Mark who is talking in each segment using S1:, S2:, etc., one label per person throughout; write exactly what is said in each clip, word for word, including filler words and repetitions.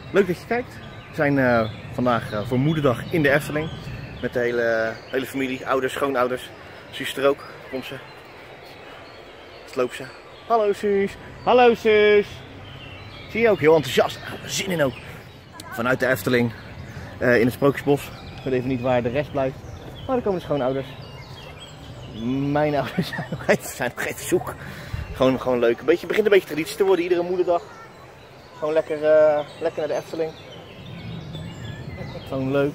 S1: Leuk dat je kijkt. We zijn uh, vandaag uh, voor Moederdag in de Efteling. Met de hele, hele familie, ouders, schoonouders. Suus er ook. Komt ze. Sloop ze. Hallo Suus. Hallo Suus. Zie je ook, heel enthousiast. Er zin in ook. Vanuit de Efteling. Uh, in het Sprookjesbos. Ik weet even niet waar de rest blijft. Maar er komen de schoonouders. Mijn ouders zijn nog even, zijn nog even zoek. Gewoon, gewoon leuk. Een beetje, begint een beetje traditie te worden iedere moederdag. Gewoon lekker, uh, lekker naar de Efteling. Gewoon leuk.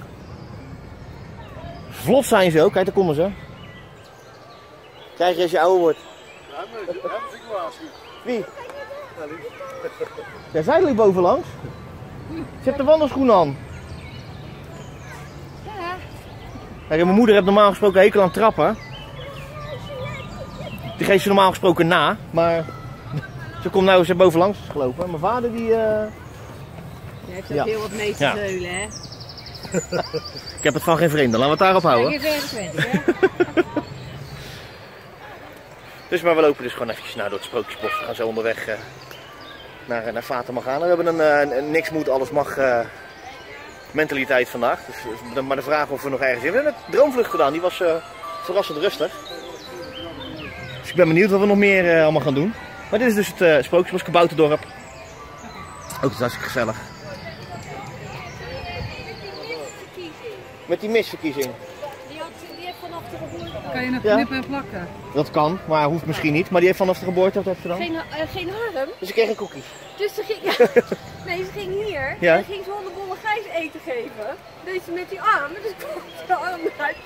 S1: Vlot zijn ze ook, kijk daar komen ze. Krijg je als je ouder wordt.
S2: Ja, maar dat is ik waarschuwen.
S1: Wie? Ja, zij liep bovenlangs. Ze heeft de wandelschoenen aan.
S3: Ja.
S1: Kijk, mijn moeder heeft normaal gesproken hekel aan trappen. Die geeft ze normaal gesproken na, maar ze komt nou eens bovenlangs gelopen. Mijn vader die... Uh...
S3: Je heeft ook
S1: ja.
S3: heel wat mee te
S1: Ja.
S3: zeulen, hè?
S1: Ik heb het van geen vreemde, laten we het daarop houden.
S3: Ja, geen twintig, hè?
S1: Dus maar we lopen dus gewoon eventjes nou door het Sprookjesbos. We gaan zo onderweg uh, naar, naar Fatima gaan. We hebben een, uh, een niks moet, alles mag uh, mentaliteit vandaag. Dus, dus maar de vraag of we nog ergens in. We hebben een droomvlucht gedaan, die was uh, verrassend rustig. Dus ik ben benieuwd wat we nog meer uh, allemaal gaan doen. Maar dit is dus het uh, Sprookjesbos, Kabouterdorp. Ook het is hartstikke gezellig. Met die misverkiezing.
S3: Die, had, die heeft vanaf de geboorte.
S4: Kan je nog
S1: Ja.
S4: knippen en plakken?
S1: Dat kan, maar hoeft misschien niet. Maar die heeft vanaf de geboorte, wat heeft ze dan?
S3: Geen, uh, geen harm.
S1: Dus ik kreeg een cookie.
S3: Dus ze ging, ja. Nee, ze ging hier.
S1: Ja.
S3: En ging ze hondenbolle Gijs eten geven. Deed ze met die arm. Dus kwam de arm eruit.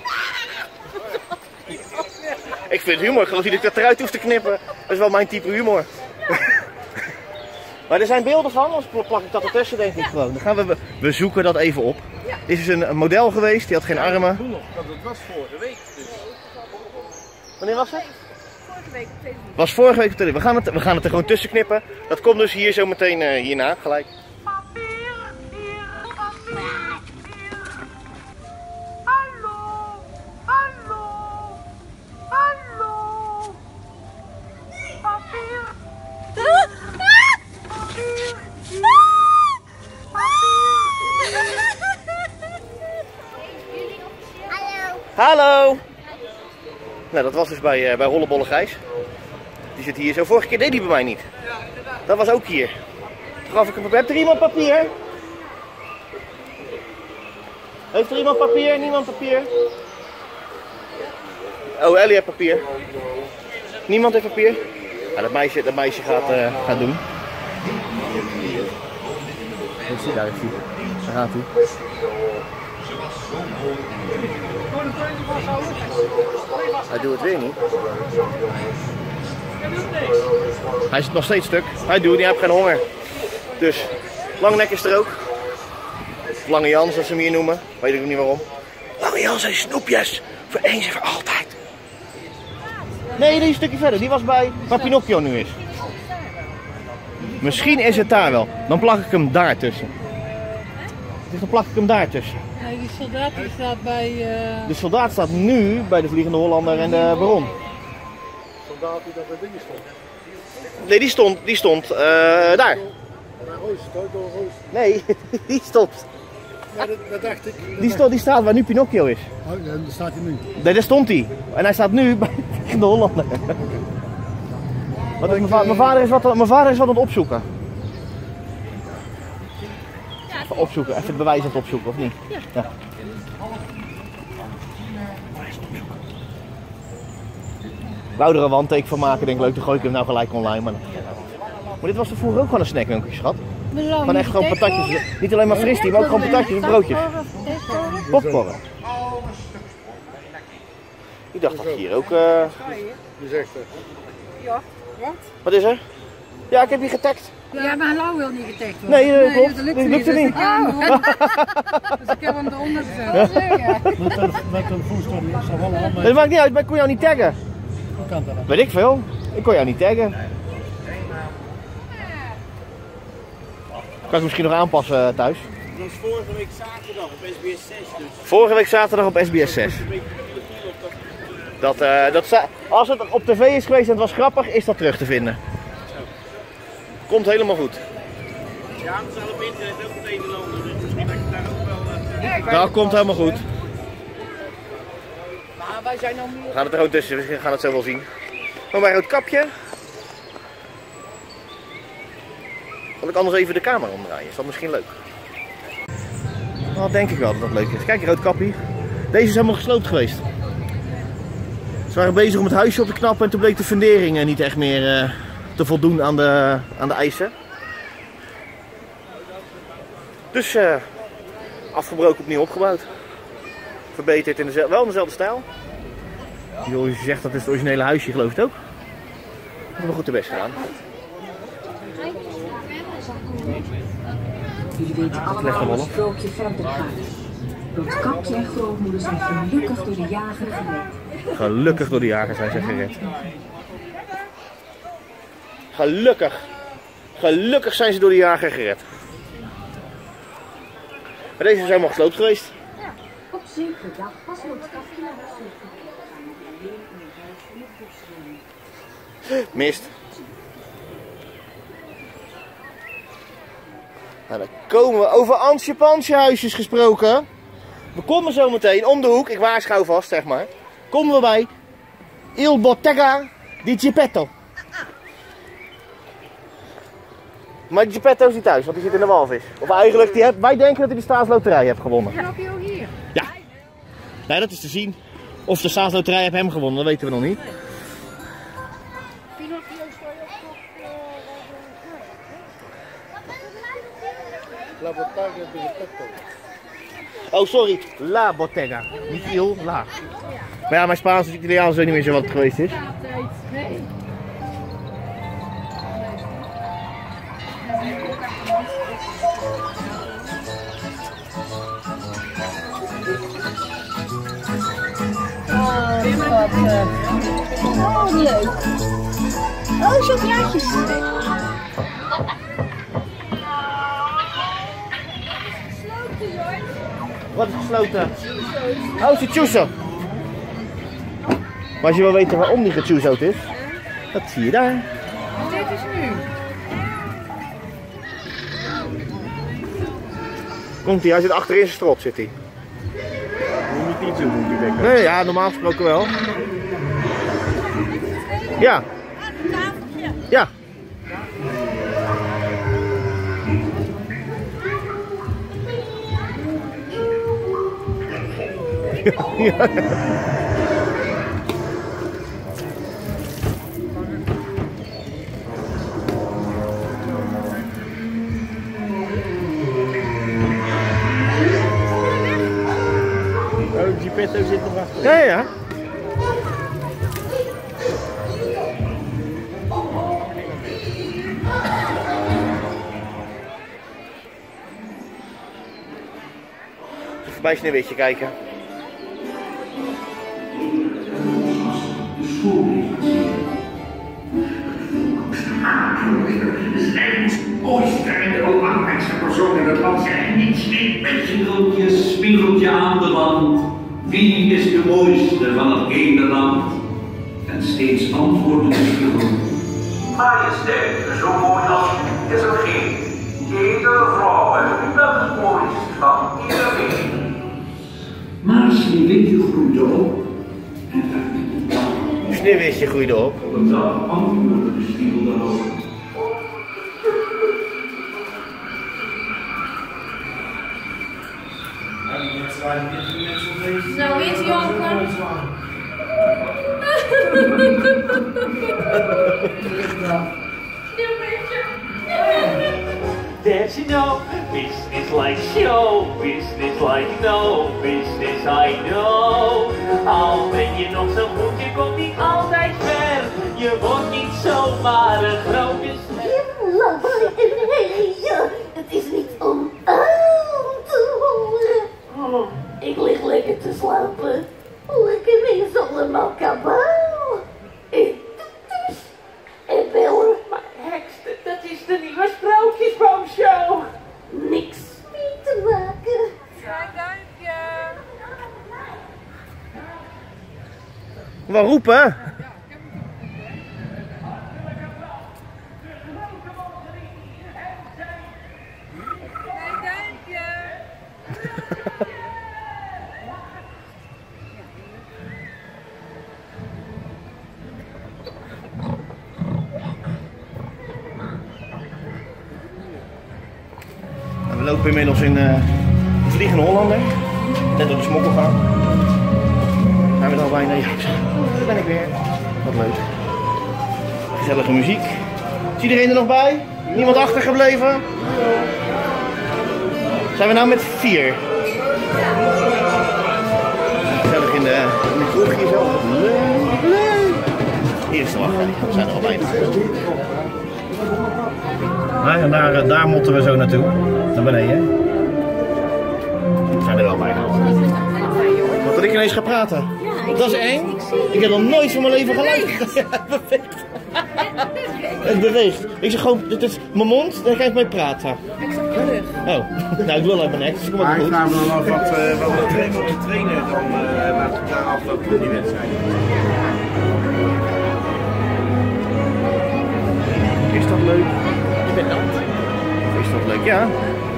S1: Ik vind het humor, ik geloof niet dat ik dat eruit hoef te knippen. Dat is wel mijn type humor. Maar er zijn beelden van, anders plak ik dat ertussen denk ik gewoon. Dan gaan we, we zoeken dat even op.
S3: Ja.
S1: Dit is een, een model geweest, die had geen armen.
S2: Toen nog, want het was vorige week. Dus.
S1: Wanneer was het?
S3: Vorige week op televisie.
S1: Was vorige week op televisie. We gaan het, we gaan het er gewoon tussen knippen. Dat komt dus hier zo meteen uh, hierna, gelijk. Hallo! Nou, dat was dus bij, uh, bij Hollebolle Gijs. Die zit hier zo. Vorige keer deed die bij mij niet. Dat was ook hier. Toen gaf ik een papier. Heeft er iemand papier? Heeft er iemand papier? Niemand papier? Oh, Ellie heeft papier. Niemand heeft papier? Ja, dat meisje, dat meisje gaat, uh, gaat doen. Daar is hij. Daar gaat hij. Hij doet het weer niet. Hij is nog steeds stuk. Hij doet het niet, hij heeft geen honger. Dus, Langnek is er ook. Lange Jans, als ze hem hier noemen. Weet ik ook niet waarom. Lange Jans en snoepjes. Voor eens en voor altijd. Nee, die is een stukje verder. Die was bij waar Pinocchio nu is. Misschien is het daar wel. Dan plak ik hem daar tussen. Dus dan plak ik hem daar tussen.
S4: Nee, die soldaat die staat bij... Uh...
S1: De soldaat staat nu bij de Vliegende Hollander en de Baron.
S2: Soldaat die dat bij dingen stond.
S1: Nee, die stond, die stond uh, daar.
S2: Naar Roos, toch door Roos.
S1: Nee, die stond.
S2: Ja, dat, dat dacht ik. Dat
S1: Die, stond, die staat waar nu Pinocchio is.
S2: Oh, ja, daar staat hij nu.
S1: Nee, daar stond hij. En hij staat nu bij de Vliegende Hollander. Wat is, mijn, va mijn, vader is wat, mijn vader is wat aan het opzoeken. Even opzoeken, even het bewijs aan het opzoeken, of niet?
S3: Ja.
S1: Ja. Ik wou er een wandteken van maken, denk leuk, dan gooi ik hem nou gelijk online. Maar, maar dit was er vroeger ook gewoon een snackwinkeltje, schat. Gewoon echt gewoon patatjes. Niet alleen maar fristie, maar ook gewoon patatjes en broodjes. Popcorn. Ik dacht dat hier ook... Uh...
S2: Je zegt het.
S3: Ja. Wat?
S1: Wat is er? Ja, ik heb hier getagd.
S4: Ja, maar Lau wil niet getagd worden.
S1: Nee, dat klopt.
S4: dat lukt
S1: Dat
S4: niet.
S1: lukte
S4: Dus
S1: niet.
S4: ik heb hem eronder- Dus ik heb hem eronder gezet.
S2: Met een, met een voetstuk is er wel allemaal.
S1: Dat maakt niet uit, maar ik kon jou niet taggen.
S2: Hoe kan dat?
S1: Weet ik veel. Ik kon jou niet taggen. Kan ik misschien nog aanpassen uh, thuis.
S5: Dat was vorige week zaterdag op S B S zes dus.
S1: Vorige week zaterdag op S B S zes. Dat, uh, dat als het op tv is geweest en het was grappig, is dat terug te vinden. Komt helemaal goed.
S5: Ja, het is al op internet ook een Nederlander, dus misschien dat je daar ook wel... Uh,
S1: Dat komt helemaal goed.
S4: Maar wij zijn nog meer.
S1: We gaan het er ook tussen, we gaan het zo wel zien. Maar bij Roodkapje. Zal ik anders even de camera omdraaien? Is dat misschien leuk? Nou, denk ik wel dat dat leuk is. Kijk, Roodkapje. Deze is helemaal gesloopt geweest. Ze waren bezig om het huisje op te knappen en toen bleek de fundering niet echt meer uh, te voldoen aan de, aan de eisen. Dus uh, afgebroken, opnieuw opgebouwd. Verbeterd in dezelfde, wel in dezelfde stijl. Je zegt dat is het originele huisje, geloof ik ook. We hebben goed de best gedaan.
S6: Jullie weten allemaal hoe het sprookje verder gaat. Roodkapje en grootmoeder zijn gelukkig door de jager gered.
S1: Gelukkig door de jager zijn ze gered. Gelukkig. Gelukkig zijn ze door de jager gered. Maar deze is helemaal gesloopt geweest.
S6: Ja, op zekere dag was Roodkapje naar huis gegaan.
S1: Mist. Nou, dan komen we over Ansje Pansje huisjes gesproken. We komen zo meteen om de hoek, ik waarschuw vast zeg maar. Komen we bij Il Bottega di Geppetto. Maar die Geppetto is niet thuis, want die zit in de walvis. Of eigenlijk, die heb, wij denken dat hij de staatsloterij heeft gewonnen.
S4: Pinocchio hier.
S1: Ja. Nee, dat is te zien. Of de staatsloterij heeft hem gewonnen, dat weten we nog niet.
S4: Pinocchio sta je op
S2: La Bottega di Geppetto.
S1: Oh, sorry. La Bottega. Niet Il, La. Maar ja, mijn Spaans en Italiaans weet niet meer zo wat het geweest is.
S4: Nee.
S3: Oh, leuk. Oh, chocolaatjes.
S1: Wat is gesloten? Oh, het is Chuso. Maar als je wil weten waarom die gechuso'd is, dat zie je daar.
S4: Dit is nu.
S1: Komt hij, hij zit achterin zijn strot, zit hij.
S2: Moet niet iets doen, moet ik denken.
S1: Nee, ja, normaal gesproken wel. Ja. Ja. Ja.
S2: Oh, Geppetto zit er achter.
S1: Ja, ja. Even bij Sneeuwwitje kijken.
S7: Ooster en de belangrijkste persoon in het land zijn niet Sneeuwwitje. Spiegeltje, spiegeltje aan de wand. Wie is de mooiste van het hele land? En steeds antwoordde de spiegel. Majesteit, zo mooi als u is er geen. Iedere vrouw is u dat het mooist van iedereen. Maar Sneeuwwitje groeide op. En werd met een dag.
S1: Sneeuwwitje groeide op.
S7: Op een dag antwoordde de spiegel daarop.
S3: Zo is Jonker.
S8: There's no business like show, business like no business I know. Al ben je nog zo goed, je komt niet altijd ver. Je wordt niet zomaar een grote ster.
S3: Het is niet om aan te horen. Oh, ik lig lekker te slapen. Lekker in allemaal kabaal. En toeters en bellen.
S8: Maar heks, dat is de nieuwe Sprookjesboomshow.
S3: Niks mee te maken.
S4: Ja, duimpje.
S1: Wat roepen? lopen inmiddels in uh, Vliegende Hollander. Net door de smokkel gaan. Zijn we er al bijna? Ja, daar ben ik weer. Wat leuk. Gezellige muziek. Is iedereen er nog bij? Niemand achtergebleven? Zijn we nou met vier? Gezellig in de, in de kroeg hier zo. Leuk, leuk. Hier is de wachtrij. We zijn er al bijna. Nou, en daar, daar motten we zo naartoe. Naar beneden. We zijn er al bijna. Wat dat ik ineens ga praten. Dat is eng. Ik heb nog nooit van mijn leven geluid. Het beweegt. Het beweegt. Ik zeg gewoon, dit is mijn mond, dan ga ik mee praten.
S4: Ik zag je rug.
S1: Oh, nou ik wil uit mijn nek, dus ik kom
S2: Maar
S1: ook
S2: ik
S1: goed.
S2: vraag me dan af wat we uh, wat we moeten trainen dan uh, na, na afloop van die wedstrijd.
S1: Is dat leuk? Je bent nat. Is dat leuk? Ja.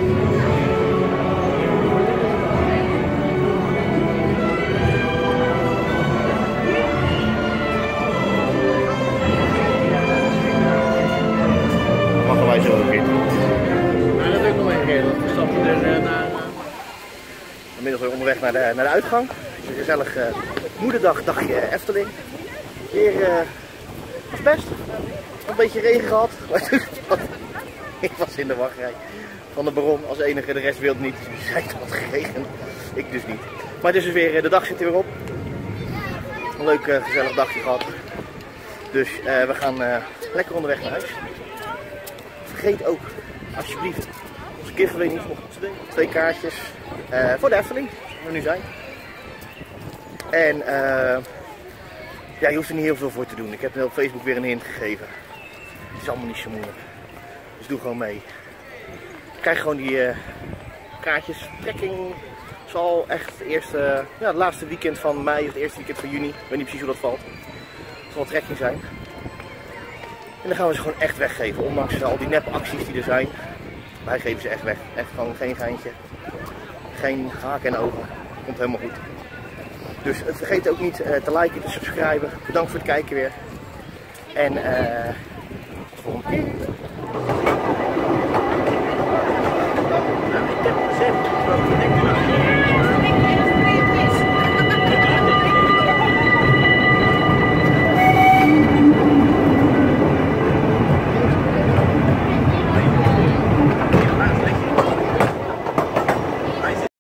S1: Mag wij zo ook in.
S2: Nou, dat heb ik nog een keer. We stappen er uh, naar.
S1: Inmiddels weer onderweg naar de, naar de uitgang. Een gezellig uh, moederdag dagje Efteling. Weer uh, was best. Een beetje regen gehad. Ik was in de wachtrij van de Baron als enige, de rest wilde niet. Dus die zei dat het geregend. Ik dus niet. Maar het is dus weer, de dag zit er weer op. Een leuk uh, gezellig dagje gehad. Dus uh, we gaan uh, lekker onderweg naar huis. Vergeet ook, alsjeblieft, onze giveaway niet nog te doen. Twee kaartjes uh, voor de Efteling, waar we nu zijn. En uh, ja, je hoeft er niet heel veel voor te doen. Ik heb op Facebook weer een hint gegeven. Het is allemaal niet zo moeilijk. Dus doe gewoon mee. Krijg gewoon die uh, kaartjes. Trekking zal echt het, eerste, ja, het laatste weekend van mei of het eerste weekend van juni. Ik weet niet precies hoe dat valt. Het zal wel trekking zijn. En dan gaan we ze gewoon echt weggeven. Ondanks al die neppe acties die er zijn. Wij geven ze echt weg. Echt gewoon geen geintje. Geen haken en ogen. Komt helemaal goed. Dus vergeet ook niet uh, te liken, te subscriben. Bedankt voor het kijken weer. En uh, tot de volgende keer.